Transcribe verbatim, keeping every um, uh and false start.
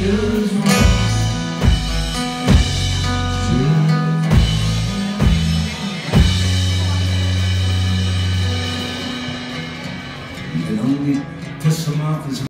just one. You can only piss him off as